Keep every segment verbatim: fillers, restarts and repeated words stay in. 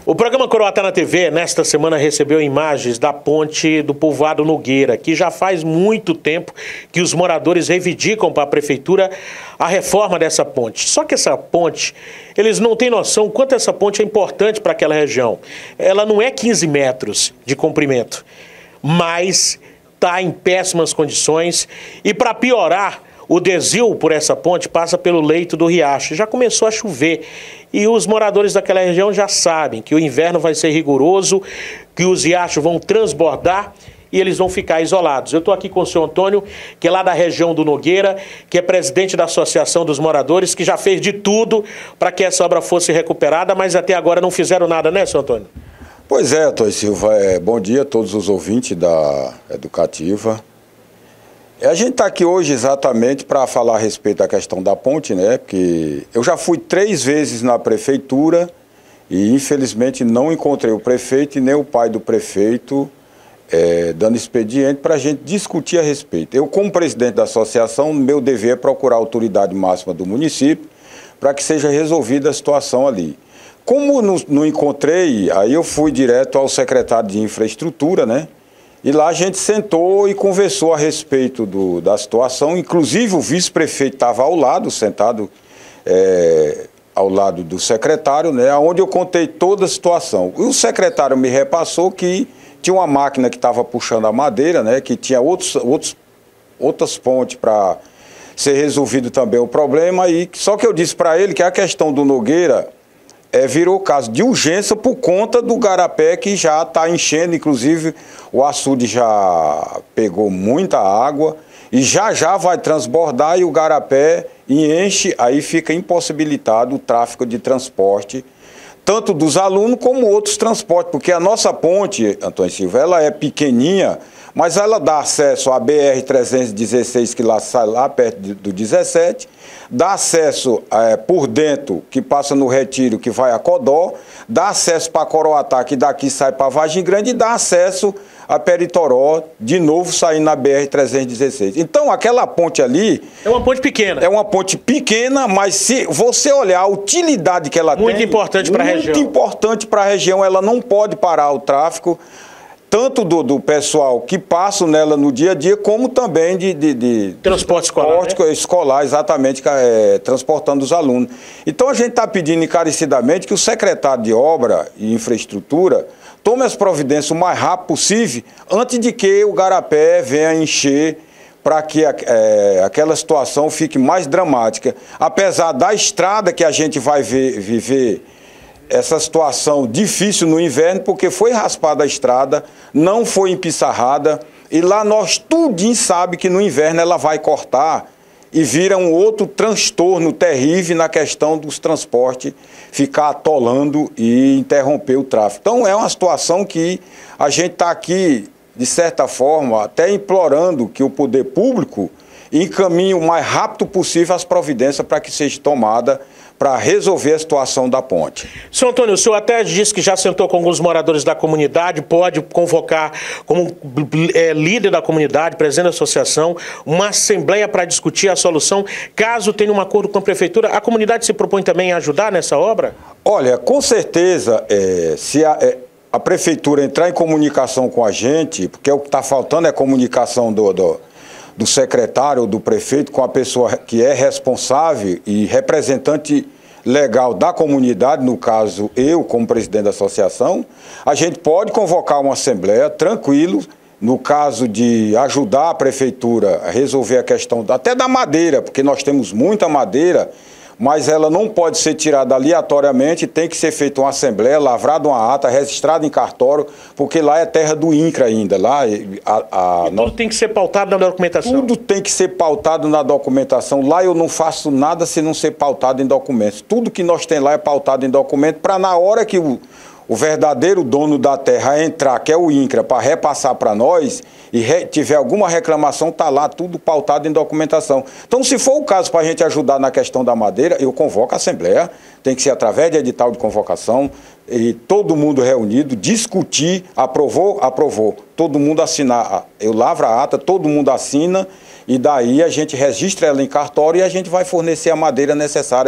O programa Coroatá na T V, nesta semana, recebeu imagens da ponte do povoado Nogueira, que já faz muito tempo que os moradores reivindicam para a prefeitura a reforma dessa ponte. Só que essa ponte, eles não têm noção quanto essa ponte é importante para aquela região. Ela não é quinze metros de comprimento, mas está em péssimas condições e, para piorar, o desvio por essa ponte passa pelo leito do riacho. Já começou a chover e os moradores daquela região já sabem que o inverno vai ser rigoroso, que os riachos vão transbordar e eles vão ficar isolados. Eu estou aqui com o senhor Antônio, que é lá da região do Nogueira, que é presidente da Associação dos Moradores, que já fez de tudo para que essa obra fosse recuperada, mas até agora não fizeram nada, né, senhor Antônio? Pois é, Antônio Silva. É, bom dia a todos os ouvintes da Educativa. A gente está aqui hoje exatamente para falar a respeito da questão da ponte, né? Porque eu já fui três vezes na prefeitura e infelizmente não encontrei o prefeito e nem o pai do prefeito é, dando expediente para a gente discutir a respeito. Eu, como presidente da associação, meu dever é procurar a autoridade máxima do município para que seja resolvida a situação ali. Como não, não encontrei, aí eu fui direto ao secretário de infraestrutura, né? E lá a gente sentou e conversou a respeito do, da situação, inclusive o vice-prefeito estava ao lado, sentado é, ao lado do secretário, né, onde eu contei toda a situação. E o secretário me repassou que tinha uma máquina que estava puxando a madeira, né, que tinha outros, outros, outras pontes para ser resolvido também o problema, e só que eu disse para ele que a questão do Nogueira É, virou caso de urgência por conta do garapé que já está enchendo, inclusive o açude já pegou muita água e já já vai transbordar e o garapé enche, aí fica impossibilitado o tráfego de transporte, tanto dos alunos como outros transportes, porque a nossa ponte, Antônio Silva, ela é pequenininha, mas ela dá acesso à B R trezentos e dezesseis, que lá sai lá perto do dezessete, dá acesso é, por dentro, que passa no Retiro, que vai a Codó, dá acesso para Coroatá, que daqui sai para Vargem Grande, e dá acesso a Peritoró, de novo saindo na B R trezentos e dezesseis. Então, aquela ponte ali... É uma ponte pequena. É uma ponte pequena, mas se você olhar a utilidade que ela muito tem... Muito importante para a região. Muito importante para a região, ela não pode parar o tráfego, tanto do, do pessoal que passa nela no dia a dia, como também de... de, de transporte escolar, transporte né? escolar, exatamente, é, transportando os alunos. Então, a gente está pedindo encarecidamente que o secretário de Obra e Infraestrutura tome as providências o mais rápido possível, antes de que o garapé venha encher, para que é, aquela situação fique mais dramática. Apesar da estrada que a gente vai ver, viver essa situação difícil no inverno, porque foi raspada a estrada, não foi empissarrada, e lá nós tudinho sabe que no inverno ela vai cortar e vira um outro transtorno terrível na questão dos transportes, ficar atolando e interromper o tráfego. Então é uma situação que a gente está aqui, de certa forma, até implorando que o poder público encaminhe o mais rápido possível as providências para que seja tomada para resolver a situação da ponte. Senhor Antônio, o senhor até disse que já sentou com alguns moradores da comunidade, pode convocar como é, líder da comunidade, presidente da associação, uma assembleia para discutir a solução. Caso tenha um acordo com a prefeitura, a comunidade se propõe também a ajudar nessa obra? Olha, com certeza, é, se a, é, a prefeitura entrar em comunicação com a gente, porque o que está faltando é comunicação do... do do secretário ou do prefeito com a pessoa que é responsável e representante legal da comunidade, no caso eu como presidente da associação, a gente pode convocar uma assembleia tranquilo, no caso de ajudar a prefeitura a resolver a questão até da madeira, porque nós temos muita madeira, mas ela não pode ser tirada aleatoriamente, tem que ser feita uma assembleia, lavrada uma ata, registrada em cartório, porque lá é terra do INCRA ainda. Lá, a, a, e tudo tem que ser pautado na documentação? Tudo tem que ser pautado na documentação. Lá eu não faço nada se não ser pautado em documentos. Tudo que nós temos lá é pautado em documento, para na hora que o, o verdadeiro dono da terra entrar, que é o INCRA, para repassar para nós, e re, tiver alguma reclamação, está lá tudo pautado em documentação. Então, se for o caso para a gente ajudar na questão da madeira, eu convoco a assembleia, tem que ser através de edital de convocação, e todo mundo reunido, discutir, aprovou, aprovou, todo mundo assinar, eu lavro a ata, todo mundo assina, e daí a gente registra ela em cartório e a gente vai fornecer a madeira necessária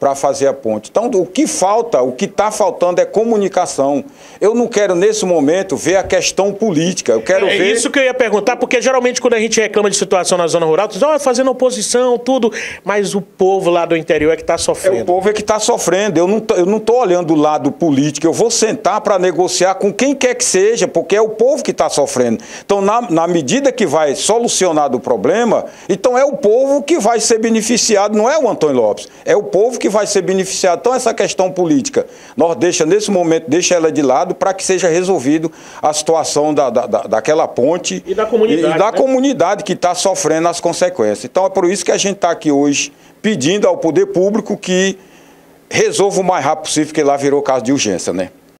para fazer a ponte. Então, o que falta, o que está faltando é comunicação. Eu não quero, nesse momento, ver a questão política. Eu quero é ver... isso que eu ia perguntar, porque geralmente quando a gente reclama de situação na zona rural, tu diz, ó, fazendo oposição, tudo, mas o povo lá do interior é que está sofrendo. É o povo é que está sofrendo. Eu não tô, eu não estou olhando o lado político. Eu vou sentar para negociar com quem quer que seja, porque é o povo que está sofrendo. Então, na, na medida que vai solucionar o problema, então é o povo que vai ser beneficiado, não é o Antônio Lopes. É o povo que vai ser beneficiado. Então, essa questão política, nós deixa, nesse momento, deixa ela de lado para que seja resolvido a situação da, da, daquela ponte e da comunidade, e, e da né? comunidade que está sofrendo as consequências. Então, é por isso que a gente está aqui hoje pedindo ao poder público que resolva o mais rápido possível, porque lá virou caso de urgência, né?